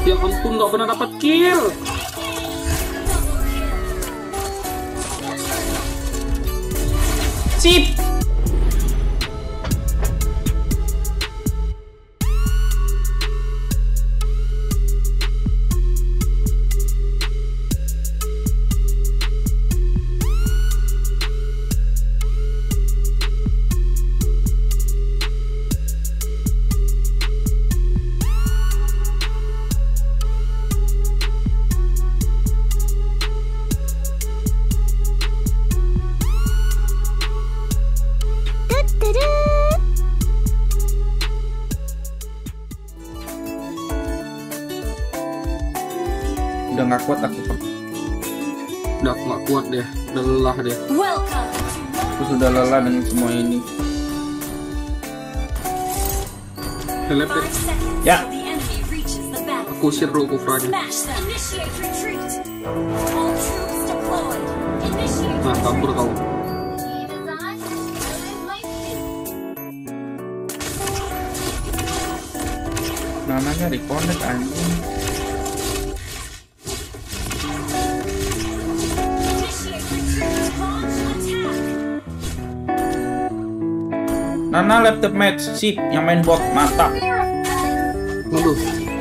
Ya ampun, nggak pernah dapat kill. Sip. Udah nggak kuat aku. Udah nggak kuat deh, udah lelah deh. Aku sudah lelah dengan semua ini. Help deh. Ya. Aku seru kufranya. Nah, kabur kau. Namanya reconnect anjing. Nana laptop match, sip, yang main bot, mantap. Waduh.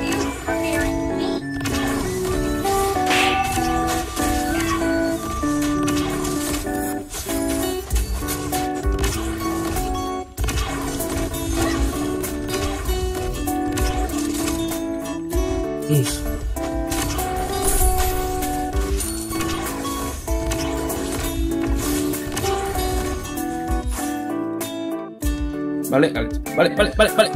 Balik, balik.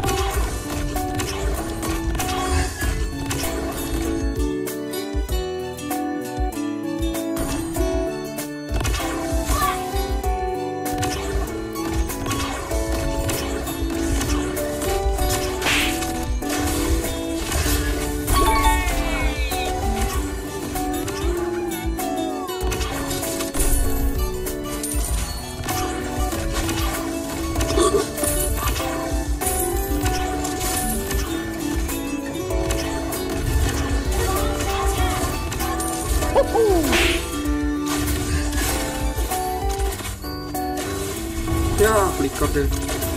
Ya, flicker deh.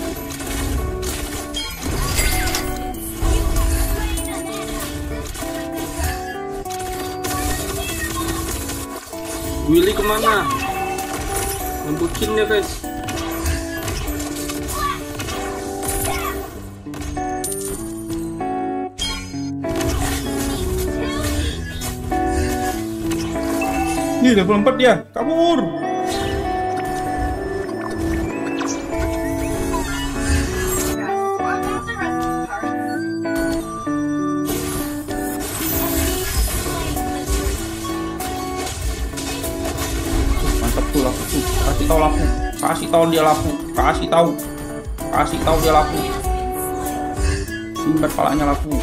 Willy kemana? Ngebukin ya guys. Nih level 4 dia, kabur. Mantap tuh lapu tuh, kasih tahu lapu, kasih tahu dia lapu, kasih tahu dia lapu. Simbat palanya lapu.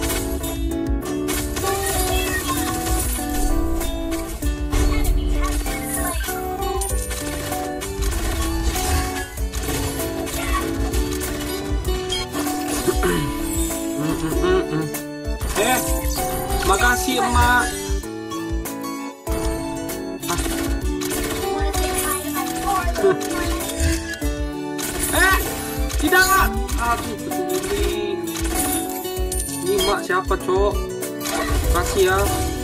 Makasih emak. Tidak. Aduh, peduli. Ini emak siapa, Cok? Makasih ya.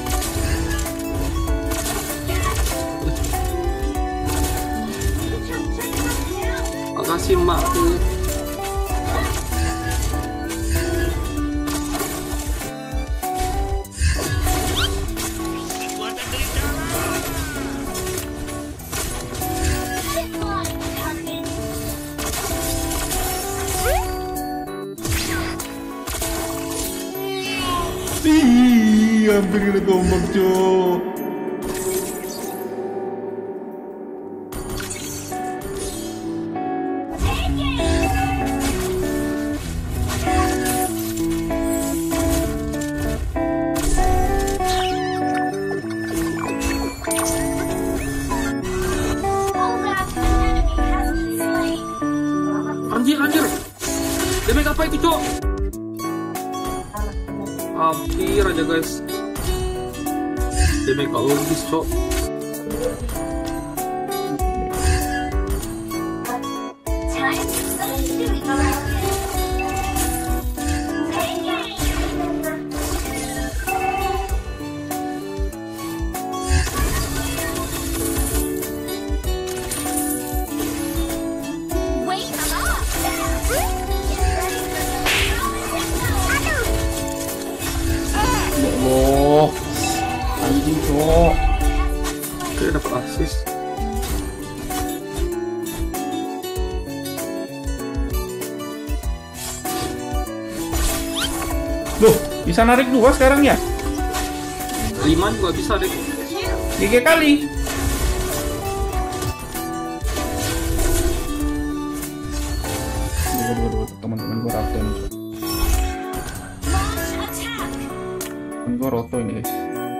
Makasih emakku. Hampir kena tombak, Cok. Anjir. Damage apa itu, Cok? Hampir aja guys. Damage gak logis cok. Oh, anjing cok. Oke, dapat assist. Loh, bisa narik 2 sekarang ya? 5 juga bisa deh. 3 kali. Teman-teman gue roto ini. Temen gue roto ini guys.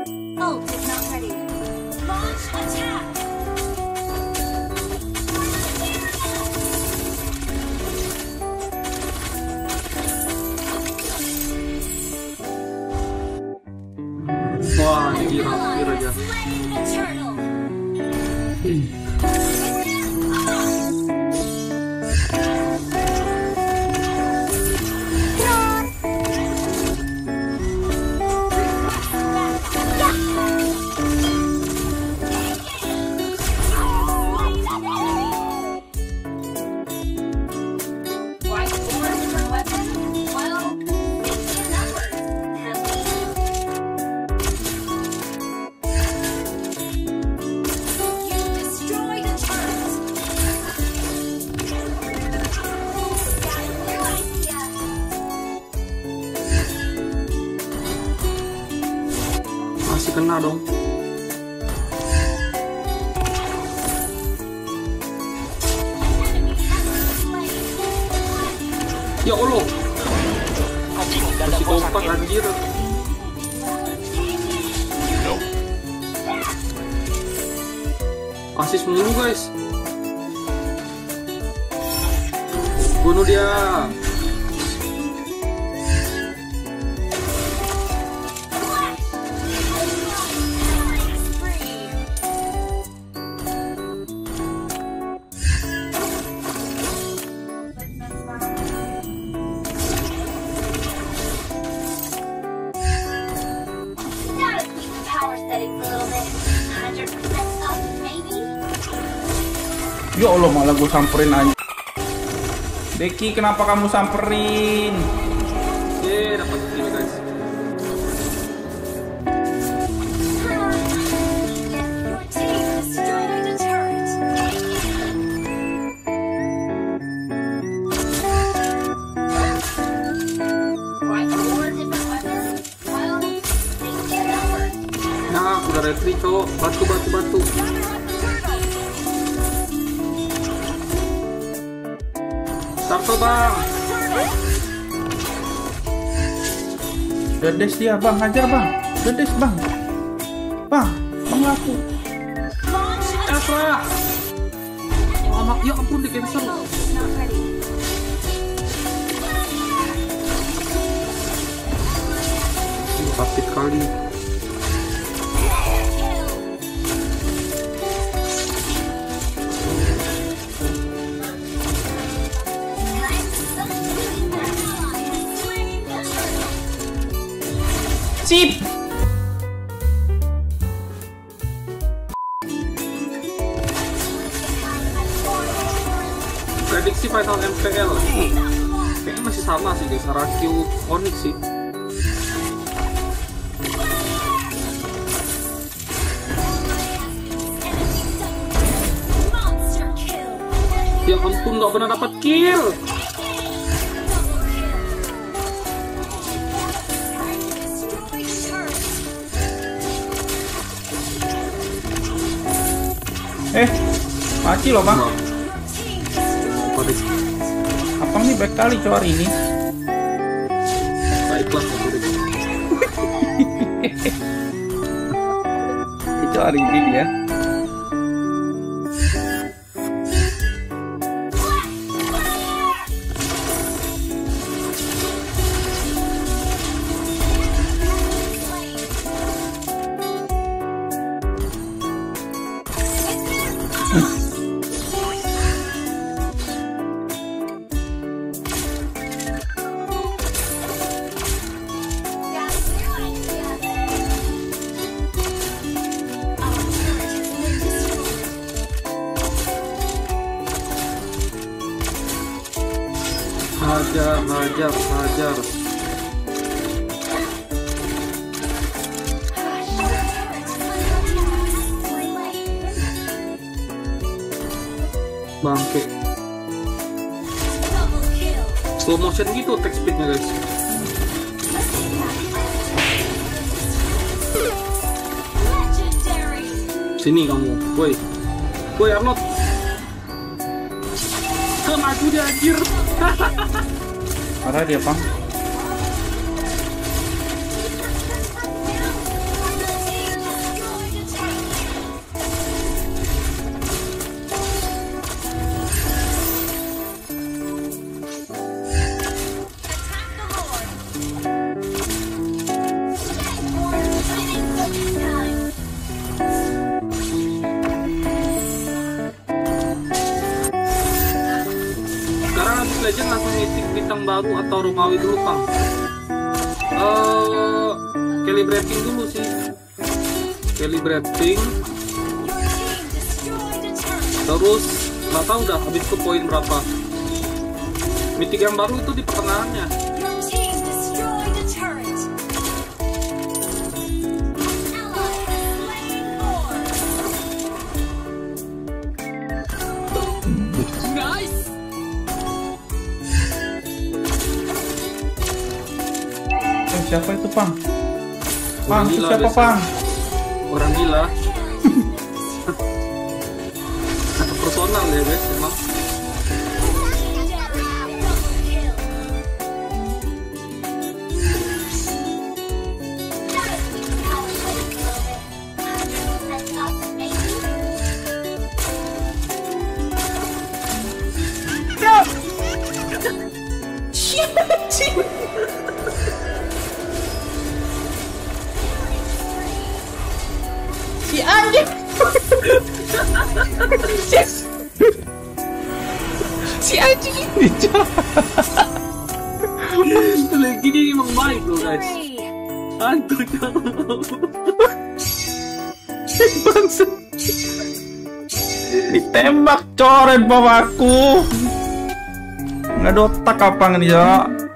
Wah, ini hampir aja. Masih kena dong. Ya Allah, masih kompak anjir. Asis mulu guys. Bunuh dia. Ya Allah, malah gue samperin aja. Deki, kenapa kamu samperin? Dapat kill guys. Nah, udah retri cowok. Batu. Sarto bang. Dedes dia bang, hajar bang. Dedes bang. Bang aku. Apa? Lama, ya ampun di cancel. Sakit kali. Sip. Prediksi final MPL kayaknya masih sama sih guys, Rakyu Onyx sih. Ya ampun, gak pernah dapat kill. Mati loh bang. Nah, Abang nih baik kali cow hari ini. Baiklah, Itu hari ini dia. Hajar, hajar, hajar. Bangke. Slow motion gitu attack speednya guys. Sini kamu, woi Arnold. Maju dia anjir. Ada dia Pang. Legend langsung mythic bintang baru atau Romawi dulu Pang? Calibrating dulu sih. Calibrating. Terus nggak tahu udah habis ke poin berapa. Mythic yang baru itu di pertengahannya. Siapa itu Pang? Pang, itu gila, siapa biasa. Pang? Orang gila. Personal ya guys emang. Si anjing. Si anjing ini. Lagi ini emang baik loh guys. Hantu Bangsa. Ditembak coret bapakku. Nggak ada otak apa nih ya?